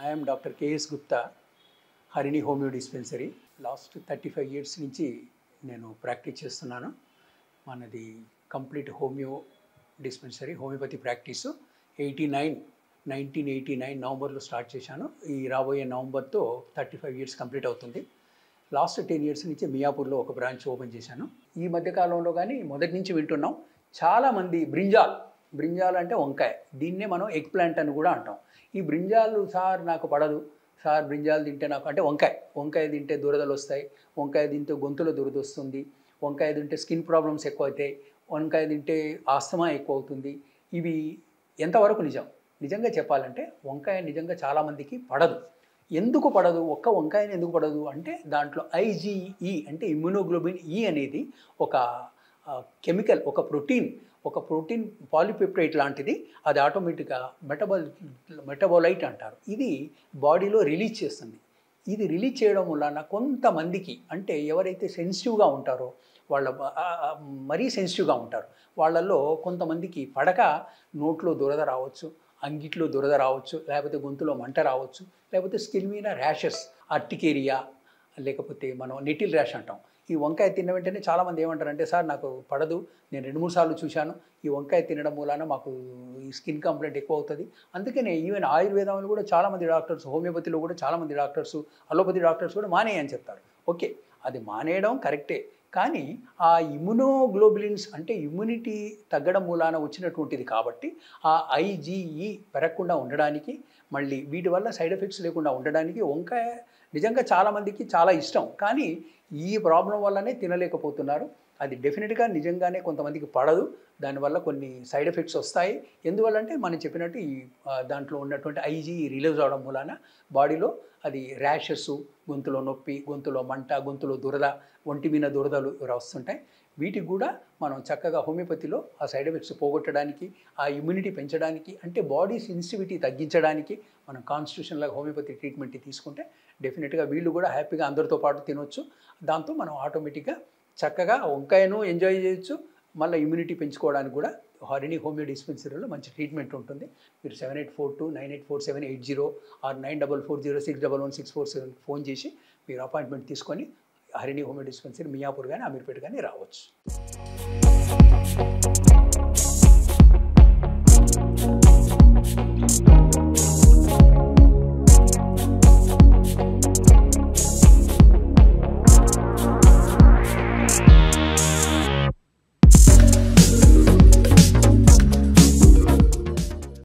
I am Dr. K.S. Gupta, Harini Homeo Dispensary. Last 35 years నుంచి నేను practice చేస్తున్నాను. మనది complete homeo dispensary homeopathy practice 1989 నవంబర్లో start చేశాను. ఈ రాబోయే నవంబర్తో 35 ఇయర్స్ కంప్లీట్ అవుతుంది. లాస్ట్ 10 ఇయర్స్ నుంచి మియాపూర్లో ఒక బ్రాంచ్ ఓపెన్ చేశాను. ఈ మధ్యకాలంలో కానీ మొదటి నుంచి వింటున్నాం, చాలామంది బ్రింజాల్ అంటే వంకాయ, దీన్నే మనం ఎగ్ ప్లాంట్ అని కూడా అంటాం. ఈ బ్రింజాలు సార్ నాకు పడదు, సార్ బ్రింజాలు తింటే నాకు అంటే వంకాయ తింటే దురదలు వస్తాయి, వంకాయ తింటే గొంతులో దురద వస్తుంది, వంకాయ తింటే స్కిన్ ప్రాబ్లమ్స్ ఎక్కువ అవుతాయి, వంకాయ తింటే ఆస్తమా ఎక్కువ అవుతుంది. ఇవి ఎంతవరకు నిజం? నిజంగా చెప్పాలంటే వంకాయ నిజంగా చాలామందికి పడదు. ఎందుకు పడదు? ఒక్క వంకాయని ఎందుకు పడదు అంటే దాంట్లో IgE అంటే ఇమ్యునోగ్లోబిన్ E అనేది ఒక కెమికల్, ఒక ప్రోటీన్ పాలిపెప్టైడ్ లాంటిది. అది ఆటోమేటిక్గా మెటబోలైట్ అంటారు. ఇది బాడీలో రిలీజ్ చేస్తుంది. ఇది రిలీజ్ చేయడం వలన కొంతమందికి, అంటే ఎవరైతే సెన్సిటివ్గా ఉంటారో వాళ్ళ మరీ సెన్సిటివ్గా ఉంటారు, వాళ్ళల్లో కొంతమందికి పడక నోట్లో దురద రావచ్చు, అంగిట్లో దురద రావచ్చు, లేకపోతే గొంతులో మంట రావచ్చు, లేకపోతే స్కిన్ మీద ర్యాషెస్, అర్టికేరియా, లేకపోతే మనం నెటిల్ ర్యాష్ అంటాం. ఈ వంకాయ తిన్న వెంటనే చాలామంది ఏమంటారంటే, సార్ నాకు పడదు, నేను 2-3 సార్లు చూశాను, ఈ వంకాయ తినడం మూలాన మాకు ఈ స్కిన్ కంప్లైంట్ ఎక్కువ అవుతుంది. అందుకనే ఈవెన్ ఆయుర్వేదంలో కూడా చాలామంది డాక్టర్స్, హోమియోపతిలో కూడా చాలామంది డాక్టర్స్, అలోపతి డాక్టర్స్ కూడా మానేయని చెప్తారు. ఓకే, అది మానేయడం కరెక్టే, కానీ ఆ ఇమ్యునోగ్లోబులిన్స్ అంటే ఇమ్యూనిటీ తగ్గడం మూలాన వచ్చినటువంటిది కాబట్టి ఆ IgE పెరగకుండా ఉండడానికి, మళ్ళీ వీటి వల్ల సైడ్ ఎఫెక్ట్స్ లేకుండా ఉండడానికి వంకాయ నిజంగా చాలామందికి చాలా ఇష్టం, కానీ ఈ ప్రాబ్లం వల్లనే తినలేకపోతున్నారు. అది డెఫినెట్గా నిజంగానే కొంతమందికి పడదు, దానివల్ల కొన్ని సైడ్ ఎఫెక్ట్స్ వస్తాయి. ఎందువల్లంటే మనం చెప్పినట్టు ఈ దాంట్లో ఉన్నటువంటి IgE రిలీజ్ అవడం మూలాన బాడీలో అది ర్యాషెస్, గొంతులో నొప్పి, గొంతులో మంట, గొంతులో దురద, ఒంటి మీద దురదలు వస్తుంటాయి. వీటికి కూడా మనం చక్కగా హోమియోపతిలో ఆ సైడ్ ఎఫెక్ట్స్ పోగొట్టడానికి, ఆ ఇమ్యూనిటీ పెంచడానికి, అంటే బాడీ సెన్సిటివిటీ తగ్గించడానికి మనం కాన్స్టిట్యూషన్లాగా హోమియోపతి ట్రీట్మెంట్ తీసుకుంటే డెఫినెట్గా వీళ్ళు కూడా హ్యాపీగా అందరితో పాటు తినొచ్చు. దాంతో మనం ఆటోమేటిక్గా చక్కగా వంకాయను ఎంజాయ్ చేయొచ్చు, మళ్ళీ ఇమ్యూనిటీ పెంచుకోవడానికి కూడా హరిణి హోమియో డిస్పెన్సరీలో మంచి ట్రీట్మెంట్ ఉంటుంది. మీరు 7842984780 ఆర్ 9440611647 ఫోన్ చేసి మీరు అపాయింట్మెంట్ తీసుకొని హరిణి హోమియో డిస్పెన్సరీ మియాపూర్ కానీ అమీర్పేట కానీ రావచ్చు.